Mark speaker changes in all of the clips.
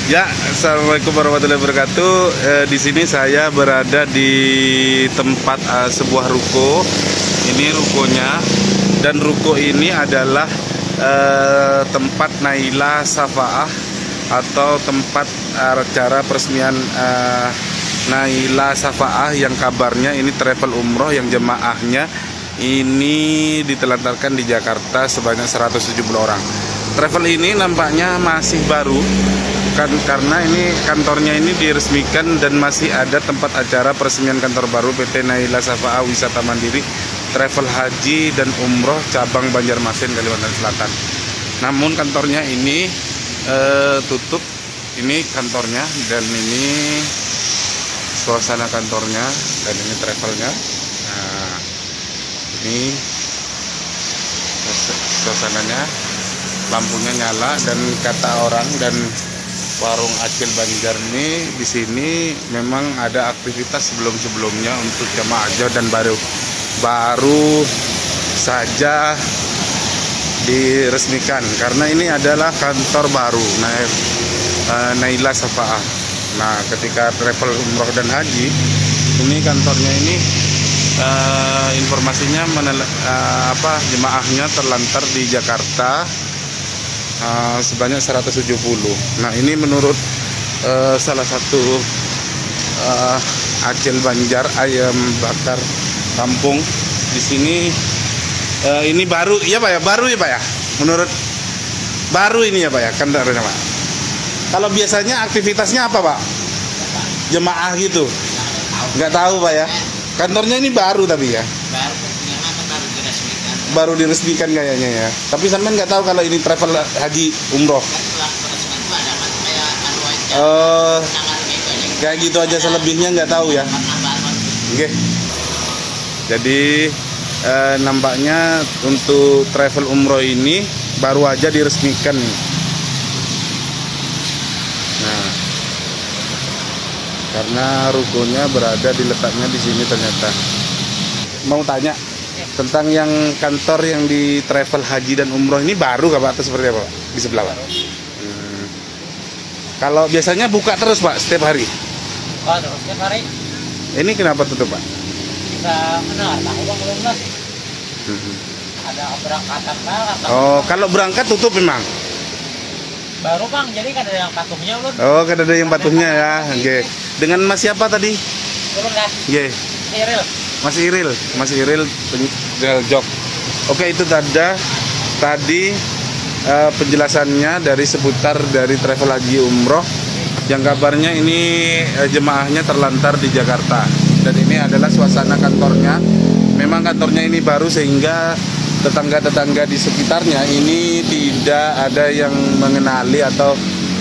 Speaker 1: Ya, assalamualaikum warahmatullahi wabarakatuh. Di sini saya berada di tempat sebuah ruko. Ini rukonya, dan ruko ini adalah tempat Naila Safa'ah atau tempat acara peresmian Naila Safa'ah yang kabarnya ini travel umroh yang jemaahnya ini ditelantarkan di Jakarta sebanyak 170 orang. Travel ini nampaknya masih baru karena ini kantornya ini diresmikan dan masih ada tempat acara peresmian kantor baru PT Naila Safa'ah Wisata Mandiri Travel Haji dan Umroh cabang Banjarmasin, Kalimantan Selatan. Namun kantornya ini tutup. Ini kantornya dan ini suasana kantornya dan ini travelnya. Nah, ini suasananya, lampunya nyala, dan kata orang dan warung Acil Banjar ini di sini memang ada aktivitas sebelum-sebelumnya untuk jemaah haji dan baru saja diresmikan karena ini adalah kantor baru Naila Safa'ah. Nah, ketika travel umroh dan haji ini kantornya ini informasinya jemaahnya terlantar di Jakarta sebanyak 170. Nah, ini menurut salah satu Acil Banjar ayam bakar kampung di sini. Ini baru ya Pak ya, baru ya Pak ya, menurut baru ini ya Pak ya kantornya Pak. Kalau biasanya aktivitasnya apa Pak? Jemaah gitu? Nggak tahu Pak ya. Kantornya ini baru tapi ya. Baru diresmikan kayaknya ya. Tapi sampean nggak tahu kalau ini travel haji umroh. Kayak gitu aja, selebihnya nggak tahu ya. Oke. Jadi nampaknya untuk travel umroh ini baru aja diresmikan nih. Nah, karena rukonya berada letaknya di sini ternyata. Mau tanya tentang yang kantor yang di travel haji dan umroh ini baru Pak atau seperti apa Pak? Di sebelah Pak. Kalau biasanya buka terus Pak setiap hari?
Speaker 2: Oh, terus setiap hari.
Speaker 1: Ini kenapa tutup Pak?
Speaker 2: Kita tahu Bang belum lah. Ada berangkatan Bang.
Speaker 1: Oh, kalau berangkat tutup memang?
Speaker 2: Baru Bang, jadi kan ada yang patuhnya ulun.
Speaker 1: Oh, kan ada yang patuhnya ya. Oke. Dengan Mas siapa tadi?
Speaker 2: Ulun kan?
Speaker 1: Oke.
Speaker 2: Iril.
Speaker 1: Mas Iril jok. Oke, itu tadi penjelasannya dari seputar dari travel haji umroh yang kabarnya ini jemaahnya terlantar di Jakarta, dan ini adalah suasana kantornya. Memang kantornya ini baru sehingga tetangga-tetangga di sekitarnya ini tidak ada yang mengenali atau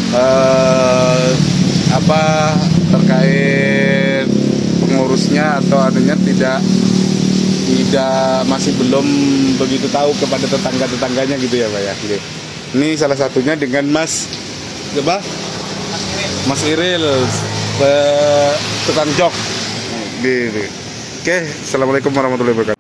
Speaker 1: terkait pengurusnya atau adanya tidak masih belum begitu tahu kepada tetangga-tetangganya gitu ya Pak ya. Ini salah satunya dengan Mas Iril tukang jok gitu. Oke, assalamualaikum warahmatullahi wabarakatuh.